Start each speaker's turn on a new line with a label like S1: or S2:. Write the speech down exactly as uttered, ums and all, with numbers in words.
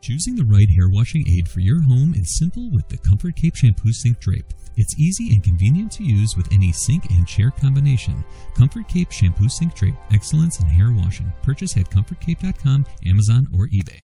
S1: Choosing the right hair washing aid for your home is simple with the Comfort Cape Shampoo Sink Drape. It's easy and convenient to use with any sink and chair combination. Comfort Cape Shampoo Sink Drape, excellence in hair washing. Purchase at comfort cape dot com, Amazon, or eBay.